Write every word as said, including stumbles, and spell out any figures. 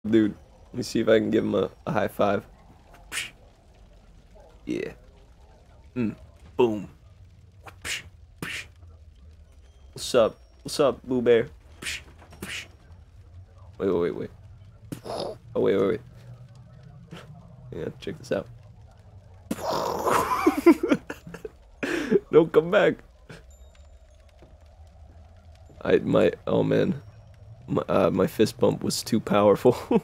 Dude, let me see if I can give him a, a high five. Yeah. Mm. Boom. What's up? What's up, Boo Bear? Wait, wait, wait, wait. Oh, wait, wait, wait. Yeah, check this out. Don't come back. I my oh man, my uh, my fist bump was too powerful.